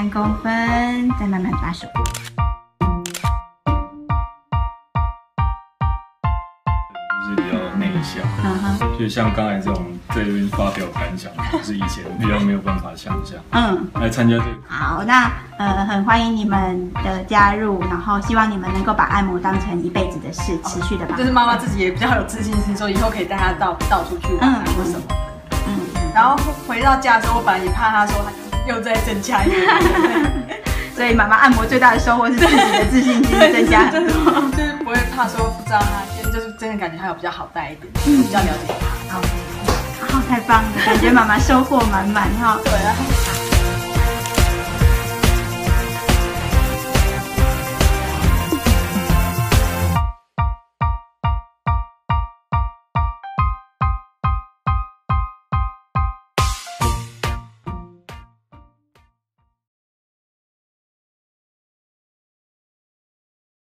3公分，再慢慢把手。 就是比较内向，就像刚才这边发表感想，就是以前比较没有办法想象。来参加这个。 好，那很欢迎你们的加入，然后希望你们能够把按摩当成一辈子的事，持续的吧。 就是妈妈自己也比较有自信心，说以后可以带她到处去玩或什么的。然后回到家之后，我本来也怕她说她又在增加一点。 所以妈妈按摩最大的收获是自己的自信心增加很多， 就是不会怕说不知道她，就是真的感觉她有比较好带一点，比较了解她。 太棒了，感觉妈妈收获满满哈。 对啊。